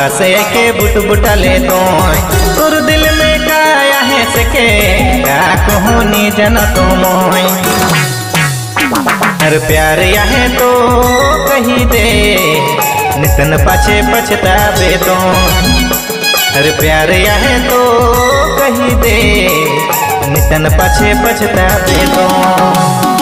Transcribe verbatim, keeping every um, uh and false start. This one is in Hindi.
पास के बुट बुटा ले तो तुर दिल में काया है सके का कहोनी जन तो मोय हर प्यार यह तो कही दे नितन पाछे पछतावे तो हर प्यार यह तो कही दे नितन पाछे पछतावे तो।